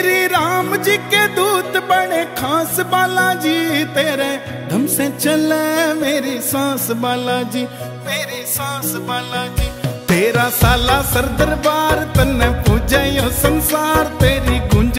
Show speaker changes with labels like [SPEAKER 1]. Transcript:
[SPEAKER 1] श्री राम जी के दूत बड़े खास बालाजी, तेरे धम से चले मेरी सांस बालाजी, मेरी सांस बालाजी। तेरा साला सर दरबार तन्ने पूजे यो संसार, तेरी गुंज